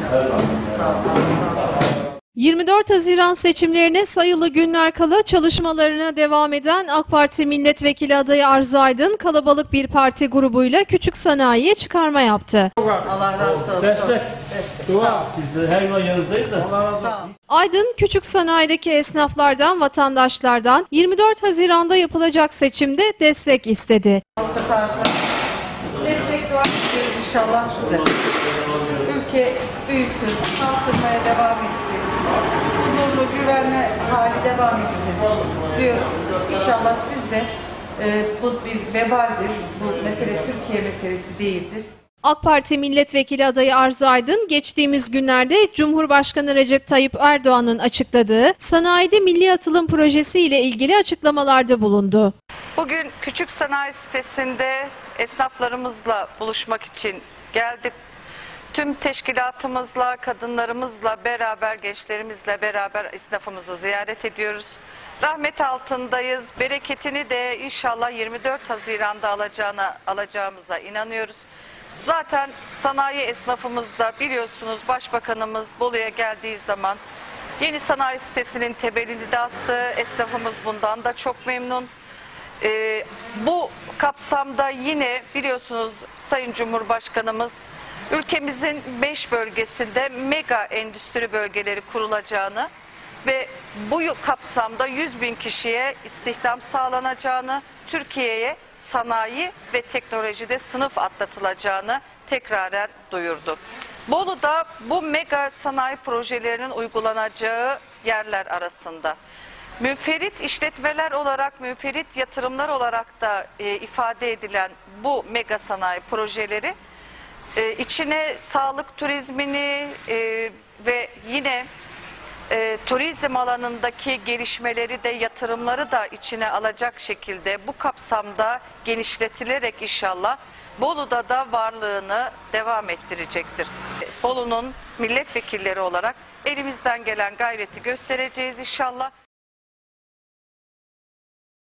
Her zaman. 24 Haziran seçimlerine sayılı günler kala çalışmalarına devam eden AK Parti milletvekili adayı Arzu Aydın kalabalık bir parti grubuyla küçük sanayiye çıkarma yaptı. Allah razı olsun. Destek, dua. Biz de her zaman yanınızdayız da. Allah razı olsun. Sağ ol. Aydın küçük sanayideki esnaflardan, vatandaşlardan 24 Haziran'da yapılacak seçimde destek istedi. Destek dua ediyoruz inşallah size. Ülke büyüsün, kalkınmaya devam etsin. Huzurlu, güvenli hali devam etsin diyoruz. İnşallah siz de bu bir vebaldir. Bu mesele Türkiye meselesi değildir. AK Parti milletvekili adayı Arzu Aydın geçtiğimiz günlerde Cumhurbaşkanı Recep Tayyip Erdoğan'ın açıkladığı sanayide milli atılım projesi ile ilgili açıklamalarda bulundu. Bugün küçük sanayi sitesinde esnaflarımızla buluşmak için geldik. Tüm teşkilatımızla, kadınlarımızla beraber, gençlerimizle beraber esnafımızı ziyaret ediyoruz. Rahmet altındayız. Bereketini de inşallah 24 Haziran'da alacağımıza inanıyoruz. Zaten sanayi esnafımızda biliyorsunuz Başbakanımız Bolu'ya geldiği zaman yeni sanayi sitesinin temelini de attı. Esnafımız bundan da çok memnun. Bu kapsamda yine biliyorsunuz Sayın Cumhurbaşkanımız ülkemizin 5 bölgesinde mega endüstri bölgeleri kurulacağını ve bu kapsamda 100.000 kişiye istihdam sağlanacağını, Türkiye'ye sanayi ve teknolojide sınıf atlatılacağını tekraren duyurdu. Bolu'da bu mega sanayi projelerinin uygulanacağı yerler arasında. Müferit işletmeler olarak, müferit yatırımlar olarak da ifade edilen bu mega sanayi projeleri içine sağlık turizmini ve yine turizm alanındaki gelişmeleri de yatırımları da içine alacak şekilde bu kapsamda genişletilerek inşallah Bolu'da da varlığını devam ettirecektir. Bolu'nun milletvekilleri olarak elimizden gelen gayreti göstereceğiz inşallah.